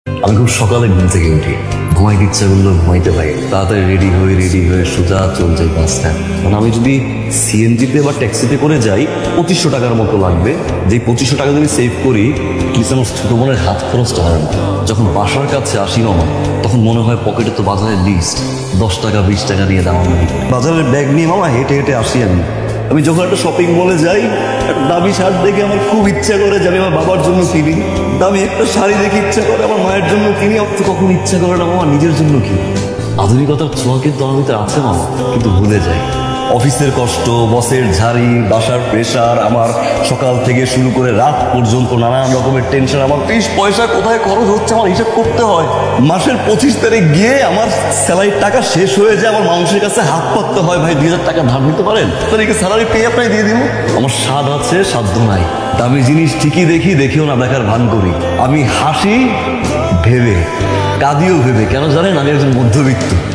আমি খুব সকালে ঘুম থেকে উঠি, ঘুমাইতে ইচ্ছা করলেও ঘুমাইতে পারি, তাড়াতাড়ি রেডি হয়ে সোজা চলে যাই বাস স্ট্যান্ড। মানে আমি যদি সিএনজিতে বা ট্যাক্সিতে করে যাই 2500 টাকার মতো লাগবে। যে 2500 টাকা যদি সেভ করি প্লিজ আমার ছোট বোনের হাত খরচটা হয় না। যখন বাসার কাছে আসি মামা তখন মনে হয় পকেটে তো বাজারের লিস্ট 10 টাকা 20 টাকা দিয়ে দাম আমি বাজারের ব্যাগ নিয়ে মামা হেঁটে হেঁটে আসি। আমি যখন একটা শপিং মলে যাই একটা দামি শার্ট দেখে আমার খুব ইচ্ছা করে যে আমি আমার বাবার জন্য কিনি, দামি একটা শাড়ি দেখে ইচ্ছা করে আমার মায়ের জন্য কিনি, আমার তো কখন ইচ্ছা করে না মামা নিজের জন্য কিনি। আধুনিকতার ছোঁয়া কিন্তু আমার ভিতরে আছে মামা, কিন্তু ভুলে যাই অফিসের কষ্ট, বসের ঝাড়ি, বাসার প্রেশার, আমার সকাল থেকে শুরু করে রাত পর্যন্ত নানান রকমের টেনশন, আমার 30 পয়সা কোথায় খরচ হচ্ছে আমার হিসাব করতে হয়। মাসের 25 তারিখ গিয়ে আমার স্যালারির টাকা শেষ হয়ে যায়, আমার মানুষের কাছে হাত পাততে হয়, ভাই 2000 টাকা ধার নিতে পারেন, তাদেরকে স্যালারি পেয়ে আপনাই দিয়ে দিব। আমার স্বাদ আছে সাধ্য নাই, দামি জিনিস ঠিকই দেখি, দেখেও না দেখার ভান করি। আমি হাসি ভেবে, কাঁদিও ভেবে, কেন জানেন আমি একজন মধ্যবিত্ত।